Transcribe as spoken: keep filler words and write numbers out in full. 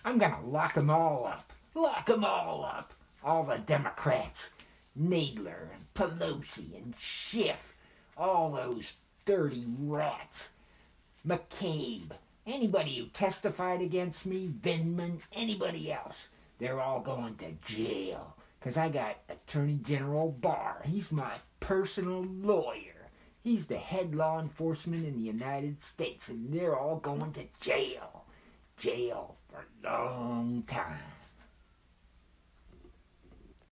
I'm gonna lock them all up. Lock them all up. All the Democrats. Nadler and Pelosi and Schiff. All those dirty rats. McCabe. Anybody who testified against me, Vindman, anybody else. They're all going to jail. Because I got Attorney General Barr. He's my personal lawyer. He's the head law enforcement in the United States. And they're all going to jail. Jail for a long time.